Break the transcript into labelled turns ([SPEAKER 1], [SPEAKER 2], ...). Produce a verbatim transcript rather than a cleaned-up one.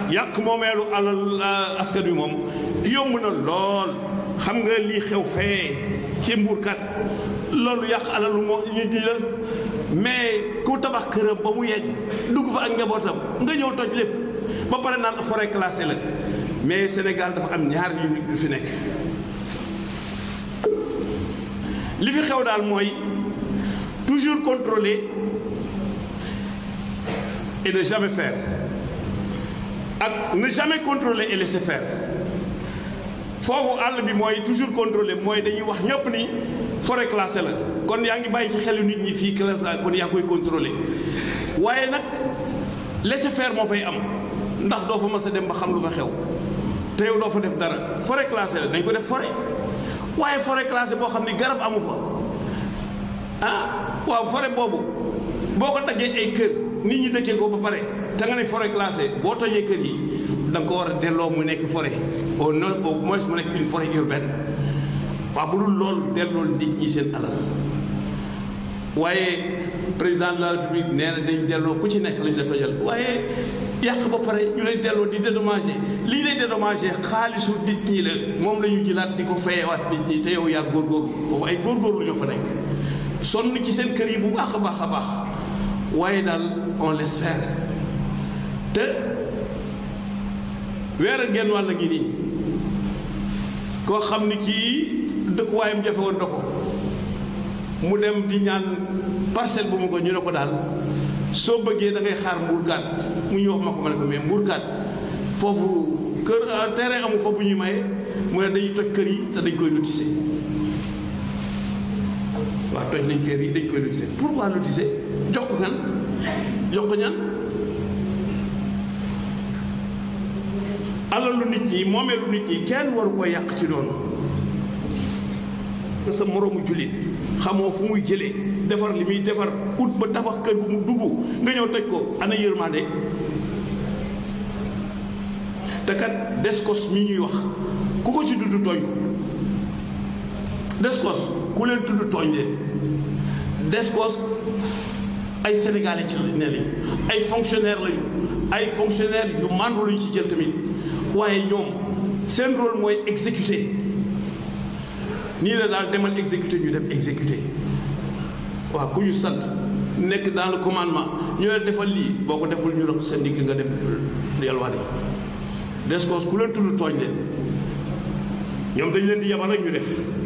[SPEAKER 1] yàq moomeelu alal askan wi moom yomb na lool. xam nga lii xew fee ci mbuurkat loolu yàq alalu moo nit ñi la mais ku tabax këram ba mu yegg dugg fa ak njabootam nga ñëw toj lépp ba pare naan forêt classée la mais Sénégal dafa am ñaar yu fi nekk. li fi xew daal mooy toujours contrôler et ne jamais faire ak ne jamais contrôler et laisser faire. foofu àll bi mooy toujours contrôlé mooy dañuy wax ñëpp ni forêt classée la kon yaa ngi bàyyi ci xelu nit ñi fii classé kon yaa koy contrôlé waaye nag laisser faire moo fay am ndax doo fa mës a dem ba xam lu fa xew te yow doo fa def dara forêt classée la dañ ko def forêt waaye forêt classée boo xam ni garab amu fa ah waaw forêt boobu boo ko tajee ay kër nit ñi dëkkee ko ba pare te nga ne forêt classée boo tojee kër yi da nga ko war a delloo mu nekk forêt au non au moins mu nekk une forêt urbaine waaw bu dul loolu delloo nit ñi seen alal waaye président de la république nee na dañ delloo ku ci nekk lañ la tojal waaye yàq ba pare ñu lay delloo di dédommager li ñu lay dédommager xaalisu nit ñi la moom la ñu jëlaat di ko fayewaat nit ñi te yow yaa góorgóorlu foofu ay góorgóorlu ñoo fa nekk sonn ci seen kër yi bu baax a baax a baax waaye daal on laisse faire te weer ak genn wàll gi nii koo xam ni kii dëkkuwaayam jafe woon na ko mu dem di ñaan parcelle bu mu ko ñu ne ko daal soo bëggee da ngay xaar mbuurkaat mu ñu wax ma ko ma ne ko mais mbuurkaat foofu kër terrain amu fa bu ñuy maye mu ne dañuy toj kër yi te dañ koy lotissé waaw toj nañ kër yi dañ koy lotissé pourquoi lotissé jox ko ñan jox ko ñan alalu nit ñi moomeelu nit ñi kenn waru ko yàq ci noonu te sa moroomu jullit xamoo fu muy jëlee defar li muy defar ut ba tabax kër bu mu dugg nga ñëw toj ko ana yërmande te kat descos mi ñuy wax ku ko ci dudd tooñ ko descos ku leen tudd tooñ leen descos ay sénégalais ci ne lañu ay fonctionnaire lañu ay fonctionnaire yu màndu lañu ci jël tamit waaye ñoom seen rôle mooy exécuter nii la daal demal exécuter ñu dem exécuter waaw ku ñu sant nekk dans le commandement ñu ne defal lii boo ko deful ñu rek sa ndigg nga dem yalwaane descos ku leen tudd tooñ leen ñoom dañ leen di yabal rek ñu def